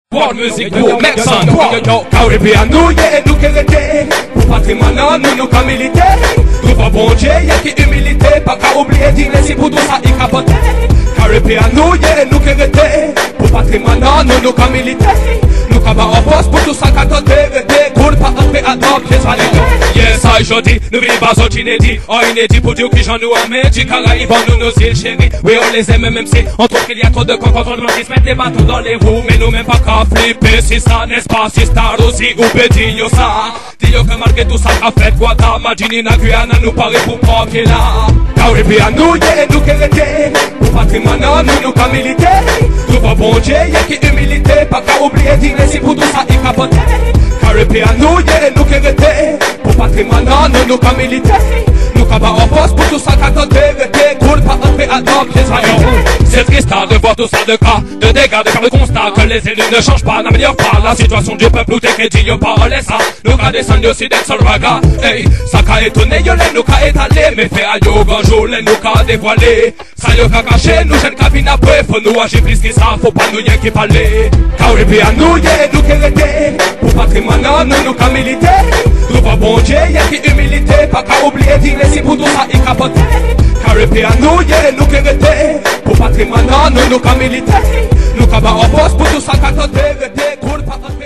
World music pour Maxon, yo, Carribean, nous, yeah, nous qui l'été. Pour patrimoine, nous qu'à militer. Trouve bon Dieu, y'a qui humilité. Pas qu'à oublier d'y laisser pour tout ça, y capoter. Carribean, nous, yeah, nous qui l'été. Pour patrimoine, nous qu'à militer. Nous qu'à en poste pour tout ça, qu'à t'enterrer. Cool, pas entrer à top, les validés. Yes, I jodi, nous venons pas au inédit. Oh, inédit pour dire que j'en nous amène. Du Caraïbes, nous nos îles chéries. Oui, on les aime, même si on trouve qu'il y a trop de camps quand on demande qu'ils se mettent des bateaux dans les roues. Mais nous, même pas qu'à flipper, si ça n'est pas si star aussi, ou petit, yo ça. Dis-yo que malgré tout ça, qu'a fait quoi, ta Madinina, Guyana, nous paraît pour propre là. Caribbean, nous, yeah, nous qui l'été. Pour patrimoine, nous qu'à militer. Trouve bon Dieu, y'a qui humilité. Pas qu'à oublier d'y laisser pour tout ça, y capoter. Caribbean, nous, yeah, nous qui l'été. Pour patrimoine, nous qu'à militer. Nous qu'à en poste pour tout ça, qu'à t'enterrer. Cool, pas entrer à top, les avions. C'est triste de voir tout ça de cas, de dégâts, de faire le constat que les élus ne changent pas, n'améliorent pas la situation du peuple ou tes crédits, yo pas ça. Nous qu'à descendre aussi d'être sur le raga. Hey, ça qu'a étonné, yo les nous qu'à étaler, mais fait à yo, bonjour, les nous qu'à dévoiler. Ça yo qu'à cacher, nous jeunes cabines après, faut nous agir plus que ça, faut pas nous y'a qui parler. Caribbean, nous, yeah, nous qui l'été. Pour patrimoine, nous qu'à militer. Trouve bon Dieu, y'a qui humilité, pas qu'à oublier d'y laisser pour tout ça, y capoter. Caribbean, nous, yeah, nous qui l'été. Pour patrimoine, nous qu'à militer. Nous qu'à en poste pour tout ça, qu'à t'enterrer, cool, pas